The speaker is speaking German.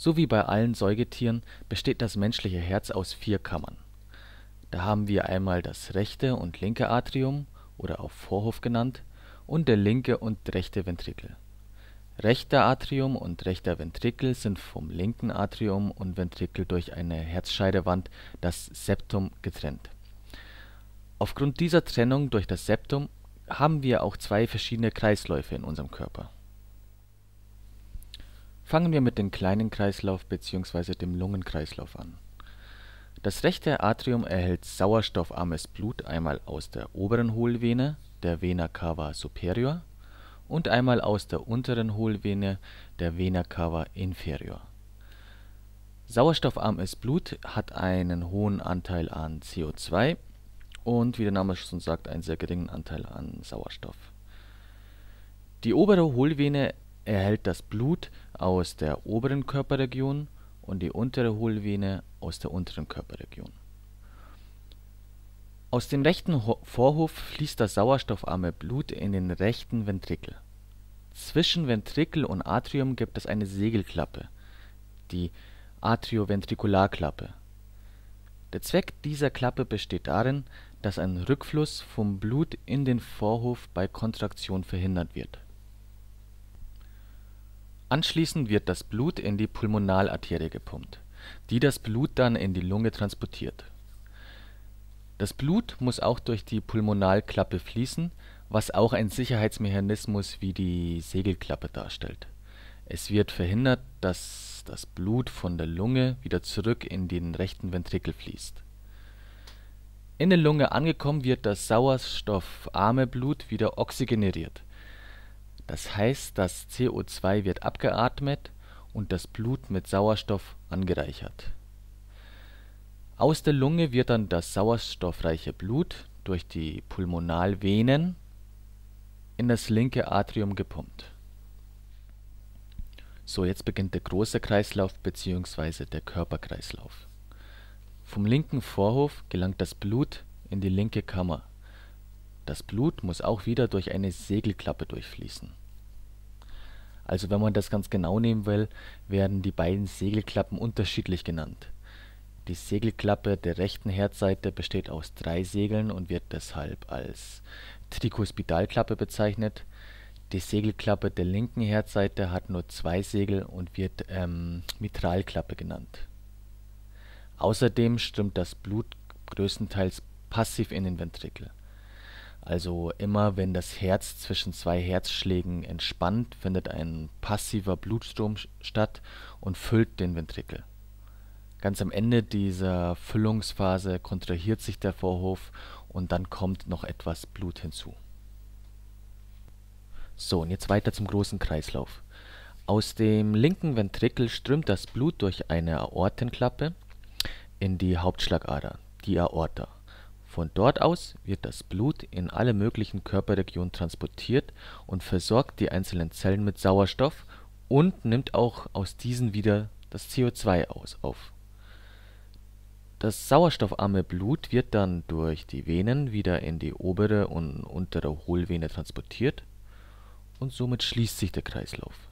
So wie bei allen Säugetieren besteht das menschliche Herz aus 4 Kammern. Da haben wir einmal das rechte und linke Atrium oder auch Vorhof genannt und der linke und rechte Ventrikel. Rechter Atrium und rechter Ventrikel sind vom linken Atrium und Ventrikel durch eine Herzscheidewand, das Septum, getrennt. Aufgrund dieser Trennung durch das Septum haben wir auch 2 verschiedene Kreisläufe in unserem Körper. Fangen wir mit dem kleinen Kreislauf bzw. dem Lungenkreislauf an. Das rechte Atrium erhält sauerstoffarmes Blut einmal aus der oberen Hohlvene, der Vena cava superior, und einmal aus der unteren Hohlvene, der Vena cava inferior. Sauerstoffarmes Blut hat einen hohen Anteil an CO2 und, wie der Name schon sagt, einen sehr geringen Anteil an Sauerstoff. Die obere Hohlvene erhält das Blut aus der oberen Körperregion und die untere Hohlvene aus der unteren Körperregion. Aus dem rechten Vorhof fließt das sauerstoffarme Blut in den rechten Ventrikel. Zwischen Ventrikel und Atrium gibt es eine Segelklappe, die Atrioventrikularklappe. Der Zweck dieser Klappe besteht darin, dass ein Rückfluss vom Blut in den Vorhof bei Kontraktion verhindert wird. Anschließend wird das Blut in die Pulmonalarterie gepumpt, die das Blut dann in die Lunge transportiert. Das Blut muss auch durch die Pulmonalklappe fließen, was auch ein Sicherheitsmechanismus wie die Segelklappe darstellt. Es wird verhindert, dass das Blut von der Lunge wieder zurück in den rechten Ventrikel fließt. In der Lunge angekommen wird das sauerstoffarme Blut wieder oxygeneriert. Das heißt, das CO2 wird abgeatmet und das Blut mit Sauerstoff angereichert. Aus der Lunge wird dann das sauerstoffreiche Blut durch die Pulmonalvenen in das linke Atrium gepumpt. So, jetzt beginnt der große Kreislauf bzw. der Körperkreislauf. Vom linken Vorhof gelangt das Blut in die linke Kammer. Das Blut muss auch wieder durch eine Segelklappe durchfließen. Also wenn man das ganz genau nehmen will, werden die beiden Segelklappen unterschiedlich genannt. Die Segelklappe der rechten Herzseite besteht aus 3 Segeln und wird deshalb als Trikospidalklappe bezeichnet. Die Segelklappe der linken Herzseite hat nur 2 Segel und wird Mitralklappe genannt. Außerdem strömt das Blut größtenteils passiv in den Ventrikel. Also immer wenn das Herz zwischen 2 Herzschlägen entspannt, findet ein passiver Blutstrom statt und füllt den Ventrikel. Ganz am Ende dieser Füllungsphase kontrahiert sich der Vorhof und dann kommt noch etwas Blut hinzu. So, und jetzt weiter zum großen Kreislauf. Aus dem linken Ventrikel strömt das Blut durch eine Aortenklappe in die Hauptschlagader, die Aorta. Von dort aus wird das Blut in alle möglichen Körperregionen transportiert und versorgt die einzelnen Zellen mit Sauerstoff und nimmt auch aus diesen wieder das CO2 auf. Das sauerstoffarme Blut wird dann durch die Venen wieder in die obere und untere Hohlvene transportiert und somit schließt sich der Kreislauf.